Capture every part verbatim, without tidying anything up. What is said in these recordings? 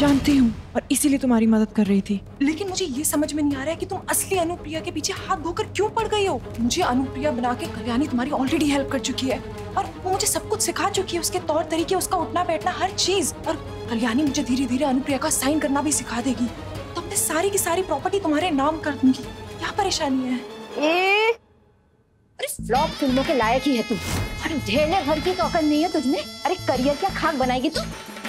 जानती हूँ और इसीलिए तुम्हारी मदद कर रही थी। लेकिन मुझे ये समझ में नहीं आ रहा है कि तुम असली अनुप्रिया के पीछे हाथ धोकर क्यों पड़ गई हो। मुझे अनुप्रिया बना के कल्याणी तुम्हारी ऑलरेडी हेल्प कर चुकी है और वो मुझे सब कुछ सिखा चुकी है, उसके तौर तरीके, उसका उठना बैठना, हर चीज। और कल्याणी मुझे धीरे धीरे अनुप्रिया का साइन करना भी सिखा देगी, तो अपने सारी की सारी प्रॉपर्टी तुम्हारे नाम कर दूंगी। क्या परेशानी है? ए, अरे फ्लॉप फिल्मों के लायक ही है तू। अरे ढेले भर की तो अकल नहीं है तुझमें। अरे करियर क्या खाक बनाएगी तू?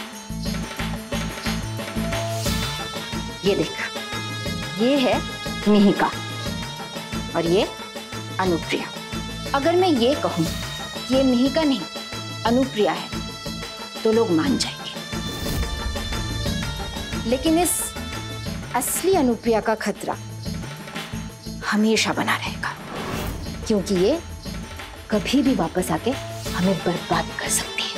ये देख, ये है मिहिका और ये अनुप्रिया। अगर मैं ये कहूं ये मिहिका नहीं अनुप्रिया है तो लोग मान जाएंगे, लेकिन इस असली अनुप्रिया का खतरा हमेशा बना रहेगा, क्योंकि ये कभी भी वापस आके हमें बर्बाद कर सकती है।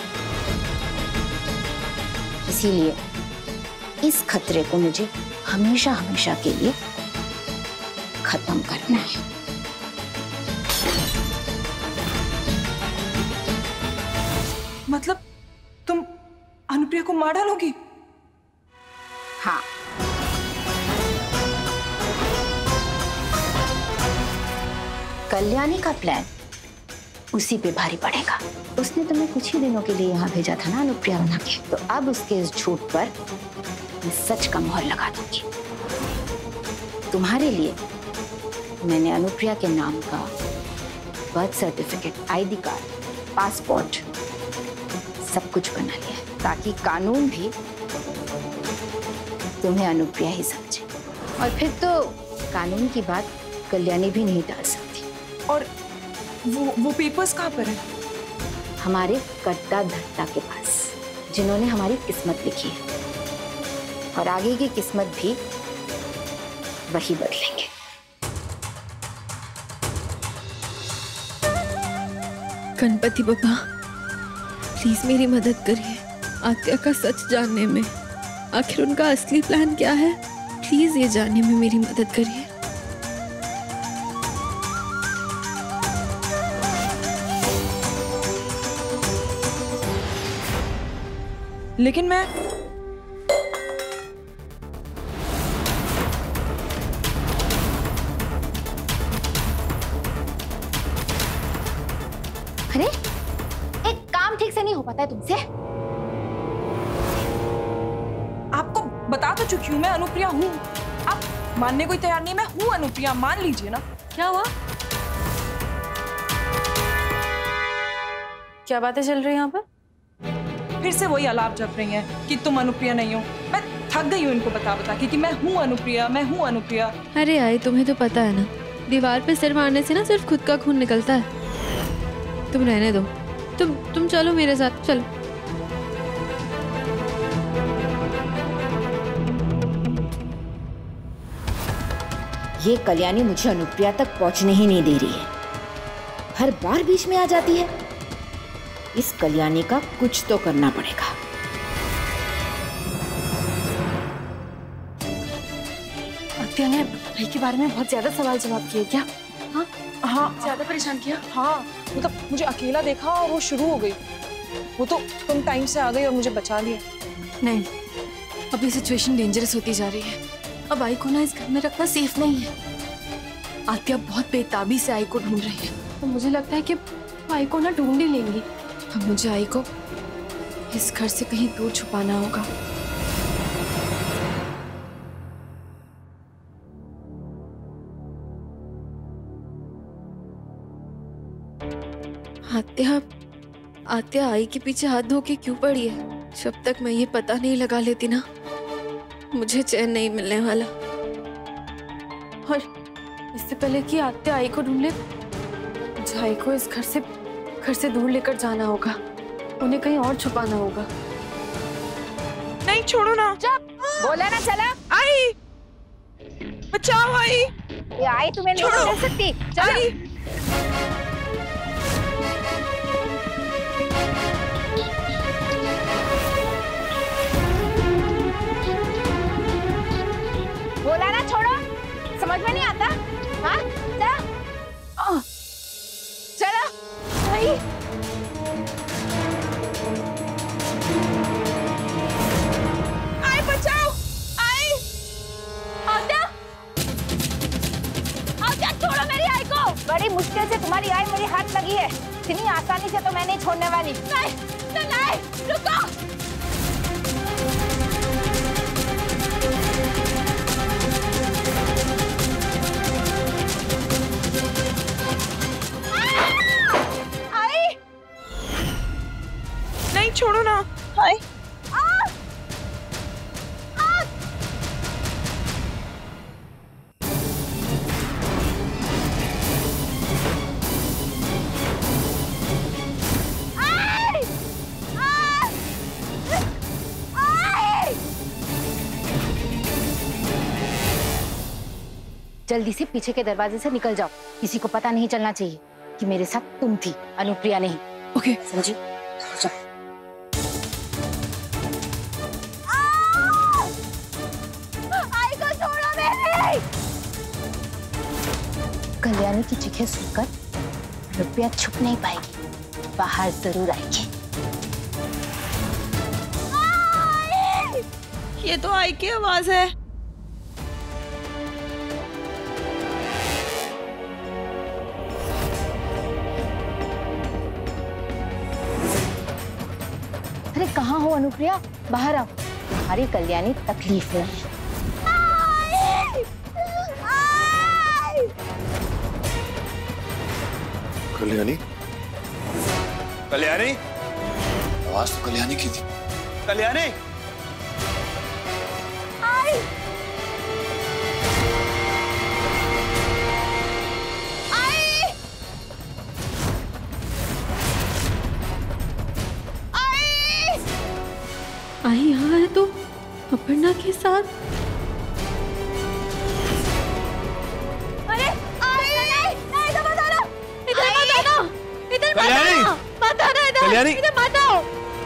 इसीलिए इस खतरे को मुझे हमेशा हमेशा के लिए खत्म करना है। मतलब तुम अनुप्रिया को मार डालोगी? हाँ, कल्याणी का प्लान उसी पे भारी पड़ेगा। उसने तुम्हें कुछ ही दिनों के लिए यहाँ भेजा था ना अनुप्रिया बना के, तो अब उसके इस झूठ पर मैं सच का मोहर लगा दूंगी। तुम्हारे लिए मैंने अनुप्रिया के नाम का birth certificate, ID card, passport सब कुछ बना लिया है, ताकि कानून भी तुम्हें अनुप्रिया ही समझे। और फिर तो कानून की बात कल्याणी भी नहीं टाल सकती। और वो वो पेपर्स कहाँ पर है? हमारे कट्टा धट्टा के पास, जिन्होंने हमारी किस्मत लिखी है, और आगे की किस्मत भी वही बदलेंगे। गणपति बाबा, प्लीज मेरी मदद करिए आत्या का सच जानने में। आखिर उनका असली प्लान क्या है, प्लीज ये जानने में मेरी मदद करिए। लेकिन मैं अरे एक काम ठीक से नहीं हो पाता है तुमसे। आपको बता तो चुकी हूँ मैं अनुप्रिया हूँ। आप मानने को ही तैयार नहीं। मैं हूँ अनुप्रिया, मान लीजिए ना। क्या हुआ? क्या बातें चल रही हैं यहाँ पर? फिर से वही अलाप जप रही हैं कि तुम अनुप्रिया नहीं हो। मैं थक गई हूँ इनको बता बता के कि मैं हूँ अनुप्रिया, मैं हूँ अनुप्रिया। अरे आई, तुम्हें तो पता है ना, दीवार पे सिर मारने से ना सिर्फ खुद का खून निकलता है। तुम रहने दो, तुम तुम चलो मेरे साथ, चलो। ये कल्याणी मुझे अनुप्रिया तक पहुंचने ही नहीं दे रही है, हर बार बीच में आ जाती है। इस कल्याणी का कुछ तो करना पड़ेगा। आत्या ने भाई के बारे में बहुत ज्यादा सवाल जवाब किए क्या? हाँ हाँ, ज्यादा परेशान किया? हाँ, मतलब मुझे अकेला देखा और वो शुरू हो गई। वो तो तुम टाइम से आ गई और मुझे बचा लिया। नहीं, अभी सिचुएशन डेंजरस होती जा रही है। अब आई को ना इस घर में रखना सेफ नहीं है। आत्या बहुत बेताबी से आई को ढूंढ रही है, तो मुझे लगता है कि आई को ना ढूंढ ही लेंगी। अब मुझे आई को इस घर से कहीं दूर छुपाना होगा। आत्या आत्या आई के पीछे हाथ धो के क्यों पड़ी है? जब तक मैं ये पता नहीं लगा लेती ना, मुझे चैन नहीं मिलने वाला। और इससे पहले कि आत्या आई को ढूंढ ले, मुझे आई को इस घर से घर से दूर लेकर जाना होगा। उन्हें कहीं और छुपाना होगा। नहीं, छोड़ो ना। चुप, बोला ना चला। आई, बचाओ आई। ये आई तुम्हें नहीं छोड़ सकती। चलो। बोला ना छोड़ो, समझ में नहीं आता? हाँ, चलो चलो। आई आई बचा। बड़ी मुश्किल से तुम्हारी आई मेरी हाथ लगी है, इतनी आसानी से तो मैं नहीं छोड़ने वाली। नहीं, नहीं, रुको। आई, नहीं छोड़ो ना। आई जल्दी से पीछे के दरवाजे से निकल जाओ, किसी को पता नहीं चलना चाहिए कि मेरे साथ तुम थी, अनुप्रिया नहीं। ओके समझी? आई को छोड़ो मेरी। कल्याणी की चीखें सुनकर अनुप्रिया छुप नहीं पाएगी, बाहर जरूर आएगी। ये तो आई की आवाज है। अरे कहाँ हो अनुप्रिया, बाहर आओ, तुम्हारी कल्याणी तकलीफ में है। कल्याणी, कल्याणी, आवाज तो कल्याणी की थी। कल्याणी, आई, आई, आई, आई यहाँ है तो अपर्णा के साथ। अरे आई, नहीं, नहीं, इधर मत आना, इधर मत आना, इधर मत कल्याणी! आना, मत आना इधर, कल्याणी! इधर मत आओ।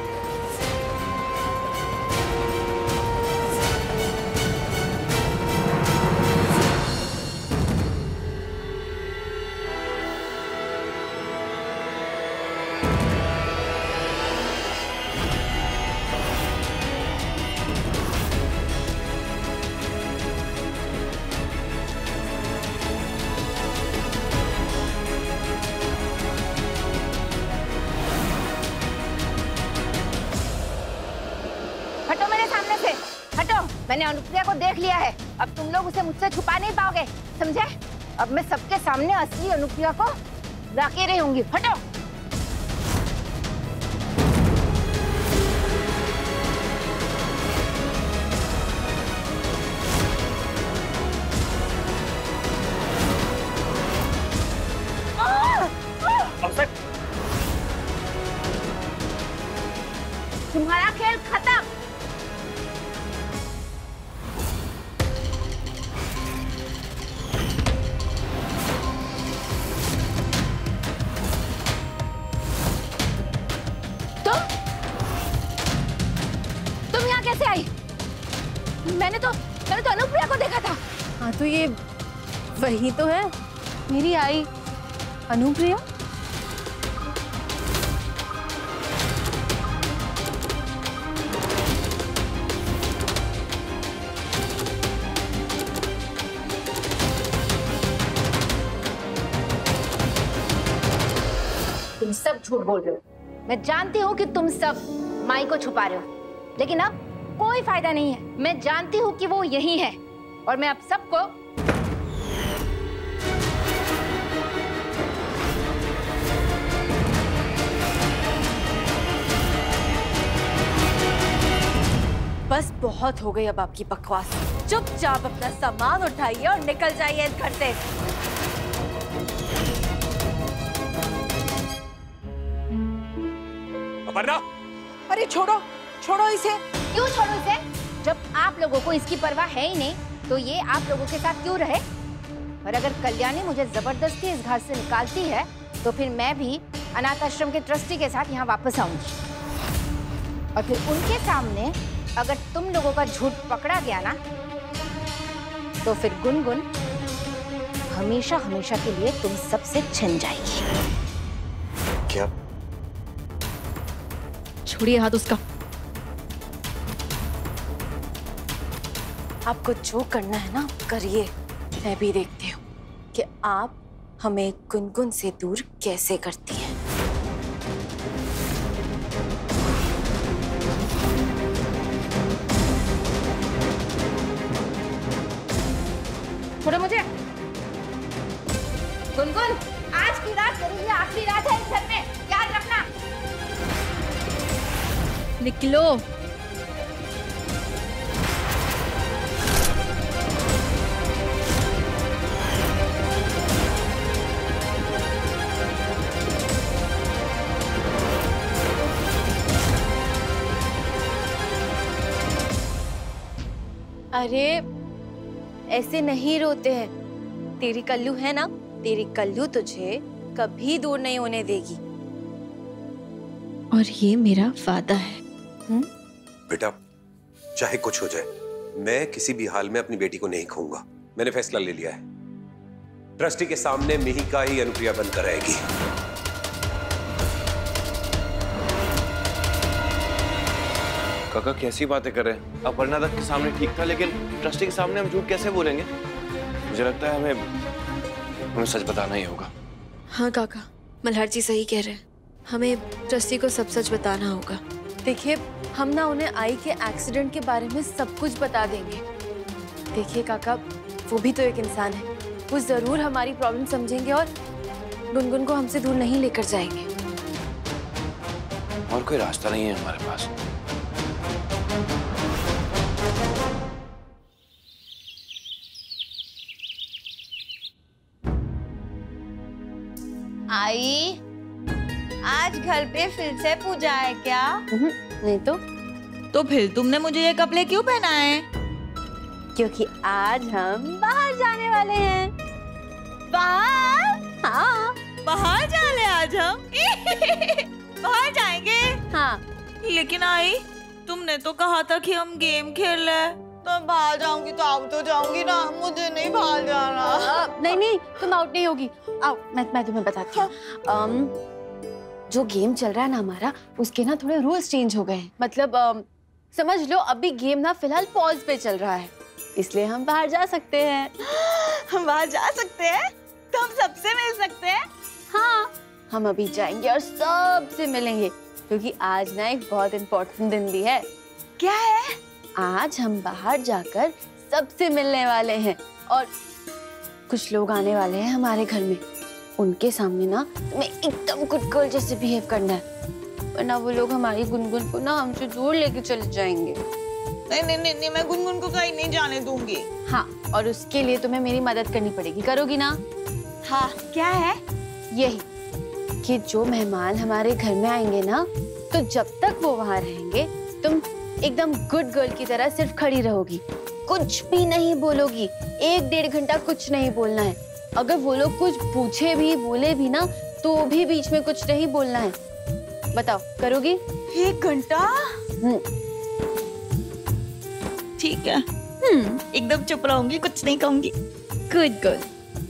हटो मेरे सामने से, हटो। मैंने अनुप्रिया को देख लिया है, अब तुम लोग उसे मुझसे छुपा नहीं पाओगे, समझे? अब मैं सबके सामने असली अनुप्रिया को लाके रहूंगी, हटो। तुम्हारा खेल खत्म। तुम तुम यहाँ कैसे आई? मैंने तो मैंने तो अनुप्रिया को देखा था। हाँ तो ये वही तो है, मेरी आई अनुप्रिया। तुम सब झूठ बोल रहे हो। मैं जानती हूँ कि तुम सब माई को छुपा रहे हो, लेकिन अब कोई फायदा नहीं है। मैं जानती हूँ कि वो यही है और मैं अब सबको बस बहुत हो गई अब आपकी बकवास। चुपचाप अपना सामान उठाइए और निकल जाइए इस घर से। अपर्णा! अरे छोड़ो, छोड़ो इसे। क्यों छोड़ो इसे? जब आप लोगों को इसकी परवाह है ही नहीं, तो ये आप लोगों के साथ क्यों रहे? और अगर कल्याणी मुझे जबरदस्ती इस घर से निकालती है, तो फिर मैं भी अनाथ आश्रम के ट्रस्टी के साथ यहाँ वापस आऊंगी। और फिर उनके सामने अगर तुम लोगों का झूठ पकड़ा गया ना, तो फिर गुनगुन हमेशा हमेशा के लिए तुम सबसे छिन जाएगी। क्या? छोड़िए हाथ उसका। आपको जो करना है ना करिए, मैं भी देखती हूँ कि आप हमें गुनगुन से दूर कैसे करती है। छोड़ो मुझे। गुनगुन, आज की रात मेरी ये आखिरी रात है इस घर में, याद रखना। निकलो। अरे ऐसे नहीं रोते हैं। तेरी कल्लू है ना, तेरी कल्लू तुझे कभी दूर नहीं होने देगी। और ये मेरा वादा है। हुँ? बेटा, चाहे कुछ हो जाए, मैं किसी भी हाल में अपनी बेटी को नहीं खोऊंगा। मैंने फैसला ले लिया है। ट्रस्टी के सामने मिहिका ही अनुप्रिया बनकर रहेगी। काका कैसी बातें कर रहे हैं? अपर्णा दत्त के सामने ठीक था, लेकिन ट्रस्टी के सामने हम झूठ कैसे बोलेंगे? मुझे लगता है हमें हमें सच बताना ही होगा। हाँ काका, मल्हार जी सही कह रहे हैं। हमें ट्रस्टी को सब सच बताना होगा। देखिए, हम ना उन्हें आई के एक्सीडेंट के बारे में सब कुछ बता देंगे। देखिए काका, वो भी तो एक इंसान है। वो जरूर हमारी प्रॉब्लम समझेंगे और गुनगुन को हमसे दूर नहीं लेकर जाएंगे। और कोई रास्ता नहीं है हमारे पास। आई, आज घर पे फिर से पूजा है क्या? नहीं तो तो फिर तुमने मुझे ये कपड़े क्यों पहनाए? क्योंकि आज हम बाहर जाने वाले हैं। बाहर? हाँ, बाहर जाने आज हम? बाहर जाएंगे? हाँ। लेकिन आई, तुमने तो कहा था कि हम गेम खेल रहे। तो बाहर जाऊंगी तो आउट हो जाऊंगी ना, मुझे नहीं बाहर जाना। आ, नहीं नहीं, तुम आउट नहीं होगी। आओ, मैं मैं तुम्हें बताती हूँ। um, जो गेम चल रहा है ना हमारा, उसके ना थोड़े रूल्स चेंज हो गए हैं। मतलब um, समझ लो अभी गेम ना फिलहाल पॉज पे चल रहा है, इसलिए हम बाहर जा सकते हैं। हम बाहर जा सकते हैं? तो हम सबसे मिल सकते हैं? हाँ, हम अभी जाएंगे और सबसे मिलेंगे, क्योंकि आज ना एक बहुत इम्पोर्टेंट दिन भी है। क्या है? आज हम बाहर जाकर सबसे मिलने वाले हैं और कुछ लोग आने वाले हैं हमारे घर में। उनके सामने ना तुम्हें एकदम गुड गर्ल जैसे बिहेव करना है, वरना वो लोग हमारी गुनगुन को ना हमसे दूर लेके चले जाएंगे। नहीं नहीं नहीं, नहीं मैं गुनगुन को कहीं नहीं जाने दूंगी। हाँ, और उसके लिए तुम्हें मेरी मदद करनी पड़ेगी। करोगी ना? हाँ, क्या है? यही कि जो मेहमान हमारे घर में आएंगे ना, तो जब तक वो वहाँ रहेंगे तुम एकदम गुड गर्ल की तरह सिर्फ खड़ी रहोगी, कुछ भी नहीं बोलोगी। एक डेढ़ घंटा कुछ नहीं बोलना है। अगर वो लोग कुछ पूछे भी बोले भी ना, तो भी बीच में कुछ नहीं बोलना है। बताओ, करोगी? एक घंटा? हम्म, ठीक है। हम्म, एकदम चुप रहूंगी, कुछ नहीं कहूंगी। Good girl.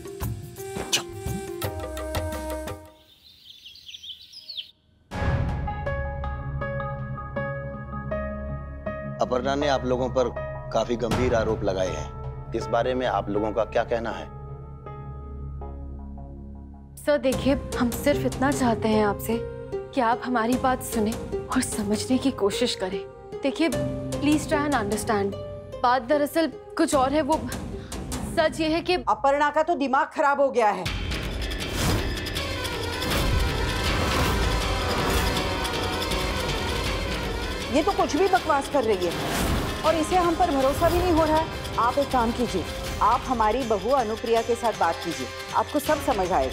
अपर्णा ने आप लोगों पर काफी गंभीर आरोप लगाए हैं। इस बारे में आप लोगों का क्या कहना है? सर देखिए, हम सिर्फ इतना चाहते हैं आपसे कि आप हमारी बात सुने और समझने की कोशिश करें। देखिए, प्लीज ट्राई एंड अंडरस्टैंड। बात दरअसल कुछ और है। वो सच ये है कि अपर्णा का तो दिमाग खराब हो गया है। ये तो कुछ भी बकवास कर रही है और इसे हम पर भरोसा भी नहीं हो रहा है। आप एक काम कीजिए, आप हमारी बहू अनुप्रिया के साथ बात कीजिए, आपको सब समझ आएगा।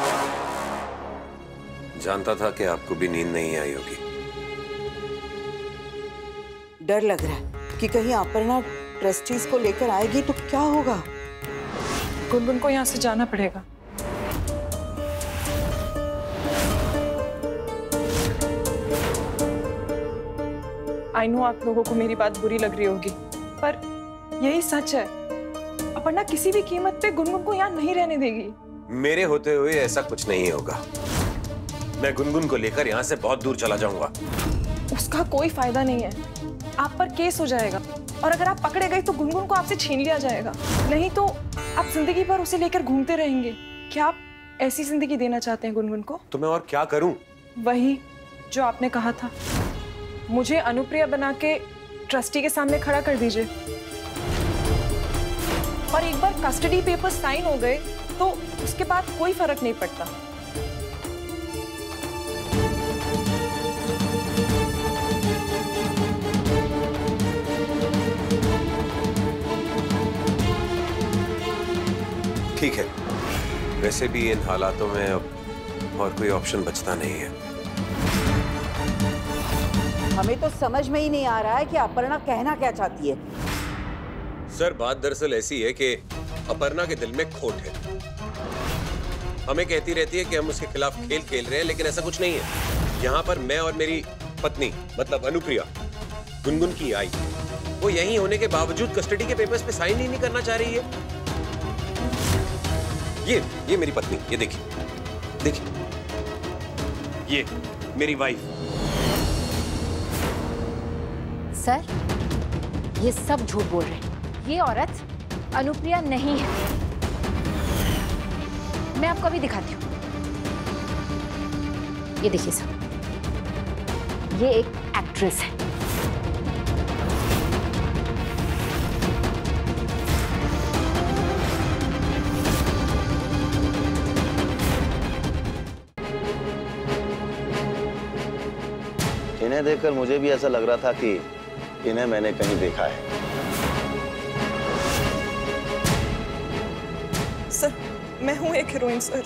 जानता था कि आपको भी नींद नहीं आई होगी। डर लग रहा है कि कहीं अपर्णा ट्रस्टीज को लेकर आएगी तो क्या होगा। गुनगुन को यहाँ से जाना पड़ेगा। आई नो आप लोगों को मेरी बात बुरी लग रही होगी, पर यही सच है। अपर्णा किसी भी कीमत पे गुनगुन को यहाँ नहीं रहने देगी। मेरे होते हुए ऐसा कुछ नहीं होगा। मैं गुनगुन को लेकर यहाँ से बहुत दूर चला जाऊंगा। उसका कोई फायदा नहीं है, आप पर केस हो जाएगा और अगर आप पकड़े गए तो गुनगुन को आपसे छीन लिया जाएगा। नहीं तो आप जिंदगी भर उसे लेकर घूमते रहेंगे। क्या आप ऐसी जिंदगी देना चाहते हैं गुनगुन को? तो मैं और क्या करूं? वही जो आपने कहा था, मुझे अनुप्रिया बना के ट्रस्टी के सामने खड़ा कर दीजिए और एक बार कस्टडी पेपर साइन हो गए तो उसके बाद कोई फर्क नहीं पड़ता। ठीक है, वैसे भी इन हालातों में अब और कोई ऑप्शन बचता नहीं है। हमें तो समझ में ही नहीं आ रहा है कि अपर्णा कहना क्या चाहती है। सर, बात दरअसल ऐसी है कि अपर्णा के दिल में खोट है। हमें कहती रहती है कि हम उसके खिलाफ खेल खेल रहे हैं, लेकिन ऐसा कुछ नहीं है। यहाँ पर मैं और मेरी पत्नी मतलब अनुप्रिया गुनगुन की आई, वो यहीं होने के बावजूद कस्टडी के पेपर्स पे साइन ही नहीं करना चाह रही है। ये ये मेरी पत्नी, ये देखिए देखिए, ये मेरी वाइफ। सर, ये सब झूठ बोल रहे हैं। ये औरत अनुप्रिया नहीं है। मैं आपको अभी दिखाती हूँ। ये देखिए सर, ये एक एक्ट्रेस है। इन्हें देखकर मुझे भी ऐसा लग रहा था कि इन्हें मैंने कहीं देखा है। सर, मैं हूं एक हीरोइन सर,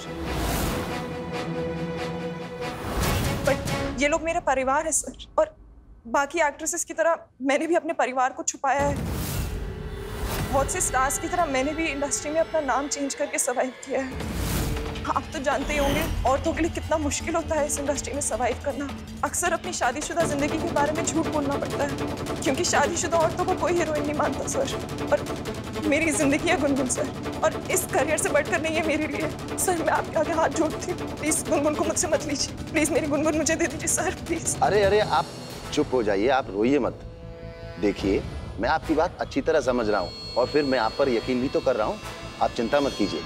बट ये लोग मेरा परिवार है सर, और बाकी एक्ट्रेसेस की तरह मैंने भी अपने परिवार को छुपाया है। बहुत से स्टार्स की तरह मैंने भी इंडस्ट्री में अपना नाम चेंज करके सर्वाइव किया है। आप तो जानते ही होंगे औरतों के लिए कितना मुश्किल होता है इस इंडस्ट्री में सर्वाइव करना। अक्सर अपनी शादीशुदा जिंदगी के बारे में झूठ बोलना पड़ता है, क्योंकि शादीशुदा औरतों को कोई हीरोइन नहीं मानता सर। और मेरी जिंदगी है गुनगुन सर, और इस करियर से बढ़कर नहीं है मेरे लिए। सर, मैं आपके आगे हाथ जोड़ती हूँ, प्लीज गुनगुन को मुझसे मत लीजिए। प्लीज मेरी गुनगुन मुझे दे दीजिए सर, प्लीज। अरे अरे आप चुप हो जाइए, आप रोइए मत। देखिए, मैं आपकी बात अच्छी तरह समझ रहा हूँ और फिर मैं आप पर यकीन भी तो कर रहा हूँ। आप चिंता मत कीजिए।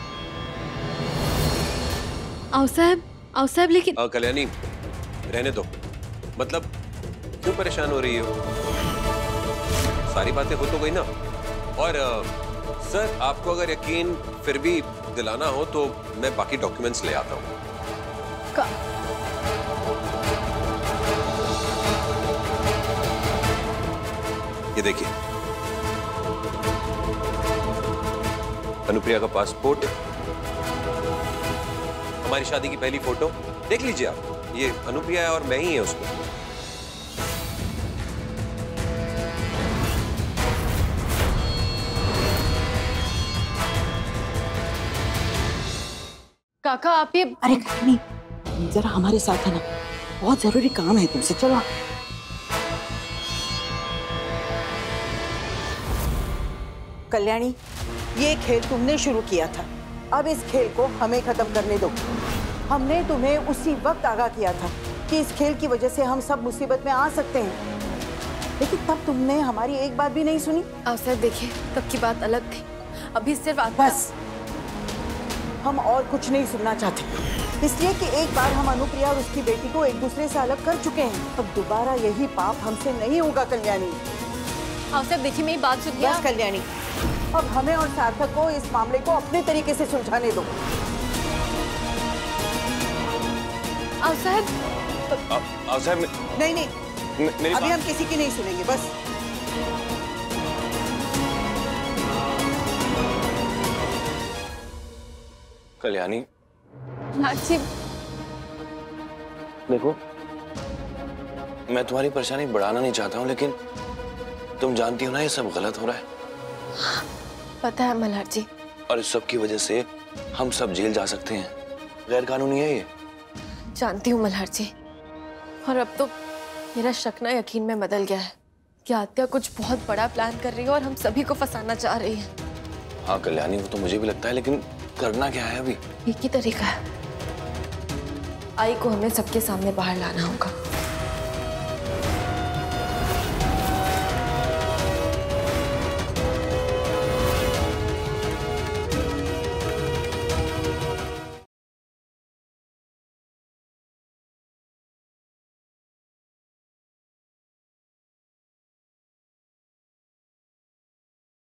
आओ साहब, आओ साहब, लेकिन आ, कल्याणी, रहने दो। मतलब क्यों परेशान हो रही हो? सारी बातें हो तो गई ना। और आ, सर, आपको अगर यकीन फिर भी दिलाना हो तो मैं बाकी डॉक्यूमेंट्स ले आता हूँ। ये देखिए, अनुप्रिया का पासपोर्ट, हमारी शादी की पहली फोटो देख लीजिए आप। ये अनुप्रिया है और मैं ही है उसमें। काका, आप ये अरे कल्याणी, जरा हमारे साथ है ना, बहुत जरूरी काम है तुमसे। चलो। कल्याणी, ये खेल तुमने शुरू किया था, अब इस खेल को हमें खत्म करने दो। हमने तुम्हें उसी वक्त आगाह किया था कि इस खेल की वजह से हम सब मुसीबत में आ सकते हैं, लेकिन तब तुमने हमारी एक बात भी नहीं सुनी। अवसर देखिए, तब की बात अलग थी, अभी सिर्फ बस, हम और कुछ नहीं सुनना चाहते, इसलिए कि एक बार हम अनुप्रिया और उसकी बेटी को एक दूसरे से अलग कर चुके हैं। अब दोबारा यही पाप हमसे नहीं होगा कल्याणी। अवसर देखिए, मेरी बात सुनिए। बस कल्याणी, अब हमें और सार्थक को इस मामले को अपने तरीके से सुलझाने दो। साहब, साहब, नहीं नहीं, मेरी अभी हम किसी की नहीं सुनेंगे। बस कल्याणी, लाची, देखो, मैं तुम्हारी परेशानी बढ़ाना नहीं चाहता हूँ, लेकिन तुम जानती हो ना ये सब गलत हो रहा है। पता है मल्हार जी। और इस सब की वजह से हम सब जेल जा सकते हैं। गैर कानूनी है ये। जानती हूँ मल्हार जी, और अब तो मेरा शक ना यकीन में बदल गया है कि आत्या कुछ बहुत बड़ा प्लान कर रही है और हम सभी को फंसाना चाह रही है। हाँ कल्याणी, वो तो मुझे भी लगता है, लेकिन करना क्या है अभी? एक ही तरीका है, आई को हमें सबके सामने बाहर लाना होगा।